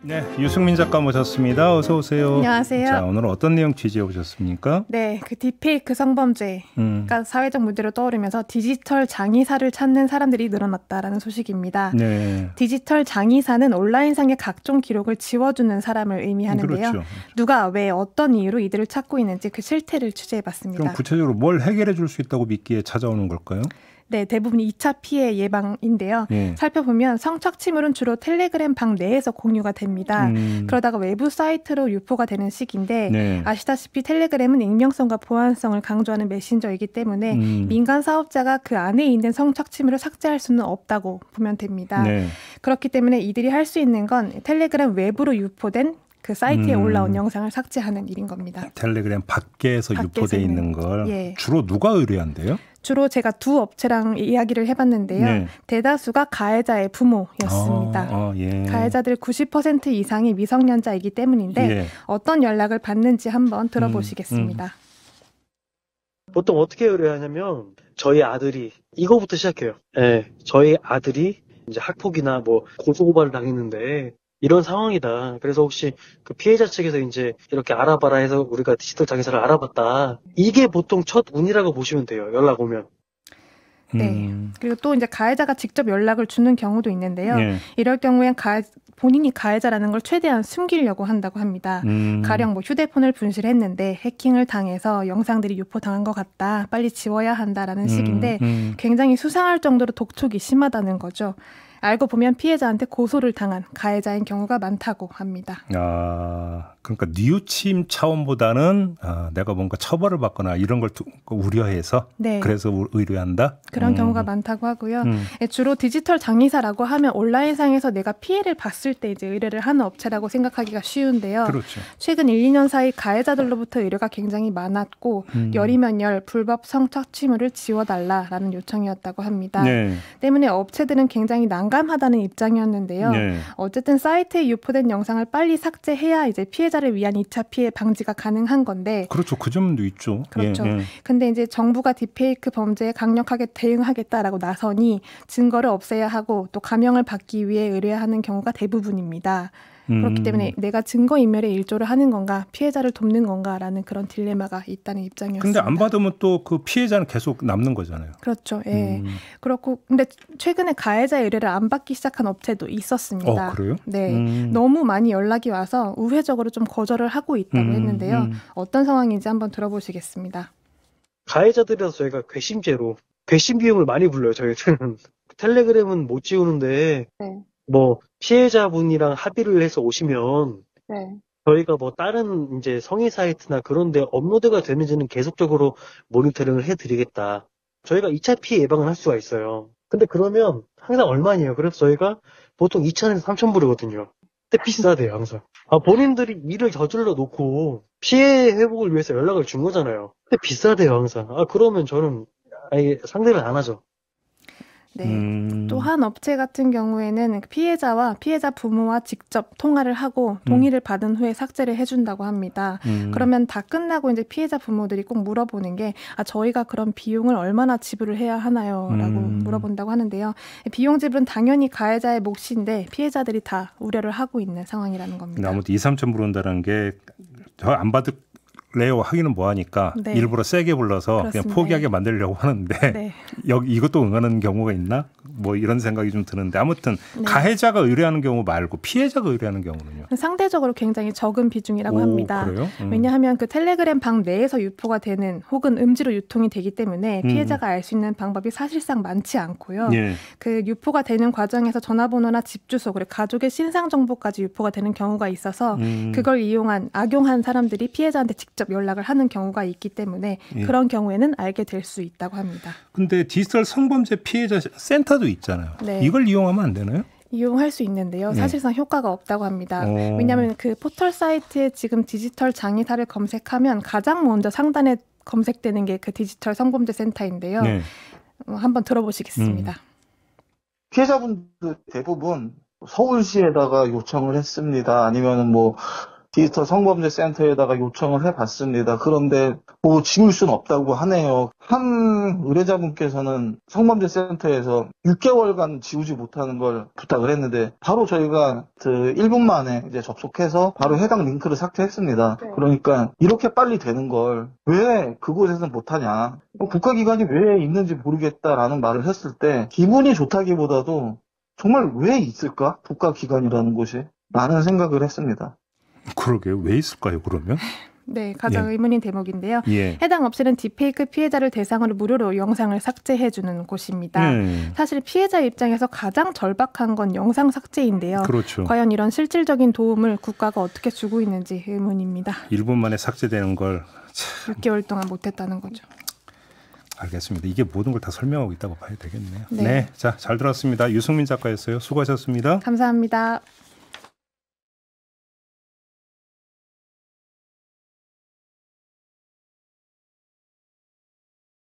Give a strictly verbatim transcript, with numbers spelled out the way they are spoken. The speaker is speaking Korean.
네, 유승민 작가 모셨습니다. 어서 오세요. 안녕하세요. 자, 오늘 어떤 내용 취재해 오셨습니까? 네, 그 딥페이크 성범죄가 음. 사회적 문제로 떠오르면서 디지털 장의사를 찾는 사람들이 늘어났다라는 소식입니다. 네. 디지털 장의사는 온라인상의 각종 기록을 지워주는 사람을 의미하는데요. 그렇죠. 누가 왜 어떤 이유로 이들을 찾고 있는지 그 실태를 취재해봤습니다. 그럼 구체적으로 뭘 해결해 줄 수 있다고 믿기에 찾아오는 걸까요? 네, 대부분 이 차 피해 예방인데요. 네. 살펴보면 성착취물은 주로 텔레그램 방 내에서 공유가 됩니다. 음. 그러다가 외부 사이트로 유포가 되는 시기인데 네. 아시다시피 텔레그램은 익명성과 보안성을 강조하는 메신저이기 때문에 음. 민간 사업자가 그 안에 있는 성착취물을 삭제할 수는 없다고 보면 됩니다. 네. 그렇기 때문에 이들이 할 수 있는 건 텔레그램 외부로 유포된 그 사이트에 음. 올라온 영상을 삭제하는 일인 겁니다. 텔레그램 밖에서, 밖에서 유포되어 있는 걸 예. 주로 누가 의뢰한대요? 주로 제가 두 업체랑 이야기를 해봤는데요. 네. 대다수가 가해자의 부모였습니다. 아, 아, 예. 가해자들 구십 퍼센트 이상이 미성년자이기 때문인데 예. 어떤 연락을 받는지 한번 들어보시겠습니다. 음, 음. 보통 어떻게 의뢰하냐면 저희 아들이 이거부터 시작해요. 네, 저희 아들이 이제 학폭이나 뭐 고소고발을 당했는데 이런 상황이다. 그래서 혹시 그 피해자 측에서 이제 이렇게 알아봐라 해서 우리가 디지털 장의사를 알아봤다. 이게 보통 첫 운이라고 보시면 돼요. 연락 오면. 네. 음. 그리고 또 이제 가해자가 직접 연락을 주는 경우도 있는데요. 네. 이럴 경우엔 가해, 본인이 가해자라는 걸 최대한 숨기려고 한다고 합니다. 음. 가령 뭐 휴대폰을 분실했는데 해킹을 당해서 영상들이 유포당한 것 같다. 빨리 지워야 한다라는 음. 식인데 음. 굉장히 수상할 정도로 독촉이 심하다는 거죠. 알고 보면 피해자한테 고소를 당한 가해자인 경우가 많다고 합니다. 아, 그러니까 뉘우침 차원보다는 아, 내가 뭔가 처벌을 받거나 이런 걸 우려해서 네. 그래서 의뢰한다? 그런 음. 경우가 많다고 하고요. 음. 주로 디지털 장의사라고 하면 온라인상에서 내가 피해를 봤을 때 이제 의뢰를 하는 업체라고 생각하기가 쉬운데요. 그렇죠. 최근 일, 이 년 사이 가해자들로부터 의뢰가 굉장히 많았고 음. 열이면 열 불법 성착취물을 지워달라라는 요청이었다고 합니다. 네. 때문에 업체들은 굉장히 난 난감하다는 입장이었는데요. 네. 어쨌든 사이트에 유포된 영상을 빨리 삭제해야 이제 피해자를 위한 이 차 피해 방지가 가능한 건데. 그렇죠. 그 점도 있죠. 그렇죠. 예, 예. 근데 이제 정부가 딥페이크 범죄에 강력하게 대응하겠다라고 나서니 증거를 없애야 하고 또 감형을 받기 위해 의뢰하는 경우가 대부분입니다. 그렇기 때문에 내가 증거인멸에 일조를 하는 건가 피해자를 돕는 건가라는 그런 딜레마가 있다는 입장이었습니다. 근데 안 받으면 또 그 피해자는 계속 남는 거잖아요. 그렇죠. 예. 음. 그렇고 근데 최근에 가해자의 의뢰를 안 받기 시작한 업체도 있었습니다. 어, 그래요? 네. 음. 너무 많이 연락이 와서 우회적으로 좀 거절을 하고 있다고 음. 했는데요. 음. 어떤 상황인지 한번 들어보시겠습니다. 가해자들이라서 저희가 괘씸죄로 괘씸 비용을 많이 불러요. 저희들은. 텔레그램은 못 지우는데 네. 뭐 피해자분이랑 합의를 해서 오시면 네. 저희가 뭐 다른 이제 성의 사이트나 그런 데 업로드가 되는지는 계속적으로 모니터링을 해드리겠다. 저희가 이 차 피해 예방을 할 수가 있어요. 근데 그러면 항상 얼마냐요? 그래서 저희가 보통 이천에서 삼천 불이거든요. 근데 비싸대요, 항상. 아, 본인들이 일을 저질러 놓고 피해 회복을 위해서 연락을 준 거잖아요. 근데 비싸대요, 항상. 아, 그러면 저는 아예 상대를 안 하죠. 네. 음. 또 한 업체 같은 경우에는 피해자와 피해자 부모와 직접 통화를 하고 동의를 음. 받은 후에 삭제를 해준다고 합니다. 음. 그러면 다 끝나고 이제 피해자 부모들이 꼭 물어보는 게 아, 저희가 그런 비용을 얼마나 지불을 해야 하나요? 라고 음. 물어본다고 하는데요. 비용 지불은 당연히 가해자의 몫인데 피해자들이 다 우려를 하고 있는 상황이라는 겁니다. 아무튼 이, 삼천 불 온다는 게 저 안 받을 레오 하기는 뭐하니까 네. 일부러 세게 불러서 그렇습니다. 그냥 포기하게 만들려고 하는데 네. 여기 이것도 응하는 경우가 있나? 뭐 이런 생각이 좀 드는데 아무튼 네. 가해자가 의뢰하는 경우 말고 피해자가 의뢰하는 경우는요? 상대적으로 굉장히 적은 비중이라고 오, 합니다. 그래요? 음. 왜냐하면 그 텔레그램 방 내에서 유포가 되는 혹은 음지로 유통이 되기 때문에 피해자가 음. 알 수 있는 방법이 사실상 많지 않고요. 예. 그 유포가 되는 과정에서 전화번호나 집 주소 그리고 가족의 신상 정보까지 유포가 되는 경우가 있어서 음. 그걸 이용한 악용한 사람들이 피해자한테 직접 연락을 하는 경우가 있기 때문에 예. 그런 경우에는 알게 될 수 있다고 합니다. 근데 디지털 성범죄 피해자 센터도 있잖아요. 네. 이걸 이용하면 안 되나요? 이용할 수 있는데요. 사실상 네. 효과가 없다고 합니다. 오. 왜냐하면 그 포털 사이트에 지금 디지털 장의사를 검색하면 가장 먼저 상단에 검색되는 게 그 디지털 성범죄 센터인데요. 네. 한번 들어보시겠습니다. 음. 피해자분들 대부분 서울시에다가 요청을 했습니다. 아니면 뭐 디지털 성범죄 센터에다가 요청을 해봤습니다. 그런데 뭐 지울 수는 없다고 하네요. 한 의뢰자분께서는 성범죄 센터에서 육 개월간 지우지 못하는 걸 부탁을 했는데 바로 저희가 그 일 분 만에 이제 접속해서 바로 해당 링크를 삭제했습니다. 네. 그러니까 이렇게 빨리 되는 걸 왜 그곳에서는 못하냐. 국가기관이 왜 있는지 모르겠다라는 말을 했을 때 기분이 좋다기보다도 정말 왜 있을까? 국가기관이라는 곳이? 라는 생각을 했습니다. 그러게요. 왜 있을까요, 그러면? 네, 가장 예. 의문인 대목인데요. 예. 해당 업체는 딥페이크 피해자를 대상으로 무료로 영상을 삭제해주는 곳입니다. 예. 사실 피해자 입장에서 가장 절박한 건 영상 삭제인데요. 그렇죠. 과연 이런 실질적인 도움을 국가가 어떻게 주고 있는지 의문입니다. 일 분 만에 삭제되는 걸 참... 육 개월 동안 못했다는 거죠. 알겠습니다. 이게 모든 걸 다 설명하고 있다고 봐야 되겠네요. 네. 네, 자, 잘 들었습니다. 유승민 작가였어요. 수고하셨습니다. 감사합니다.